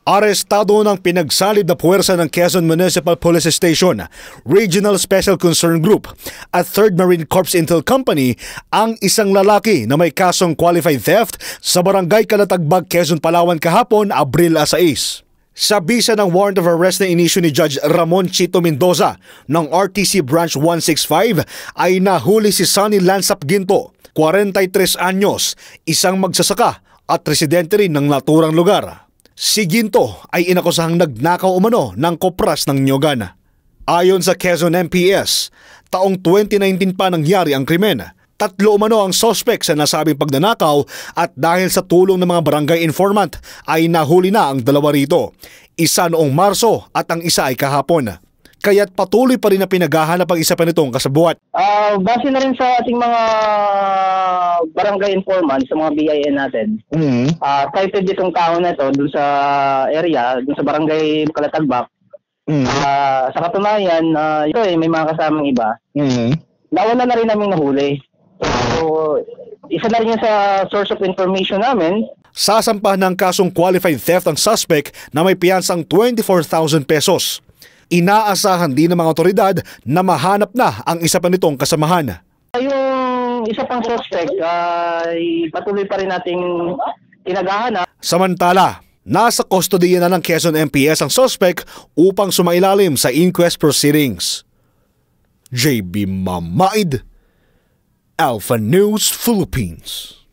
Arestado ng pinagsalib na puwersa ng Quezon Municipal Police Station, Regional Special Concern Group at 3rd Marine Corps Intel Company ang isang lalaki na may kasong qualified theft sa Barangay Calatagbag, Quezon, Palawan kahapon, Abril 6. Sa bisa ng warrant of arrest na inisyu ni Judge Ramon Chito Mendoza ng RTC Branch 165 ay nahuli si Sonny Lansap Ginto, 43 anyos, isang magsasaka at residente rin ng naturang lugar. Si Ginto ay inakusahang nagnakaw umano ng kopras ng Nyogan. Ayon sa Quezon MPS, taong 2019 pa nangyari ang krimen. 3 umano ang suspect sa nasabing pagnanakaw at dahil sa tulong ng mga barangay informant ay nahuli na ang 2 rito. Isa noong Marso at ang isa ay kahapon. Kaya't patuloy pa rin na pinaghahanap ang isa pa nitong kasabuat. Base na rin sa ating mga barangay informant sa mga BIN natin. Cited itong tao na ito dun sa area, dun sa barangay Calatagbag. Sa katunayan, ito may mga kasamang iba. Nawala na rin namin nahuli. So, isa na rin yan sa source of information namin. Sasampahan ng kasong qualified theft ang suspect na may piyansang 24,000 pesos. Inaasahan din ng mga otoridad na mahanap na ang isa pa nitong kasamahan. Yung isa pang suspect ay patuloy pa rin nating pinaghahanap. Samantala, nasa kustodiya na ng Quezon MPS ang suspect upang sumailalim sa inquest proceedings. JB Mamaid, Alpha News Philippines.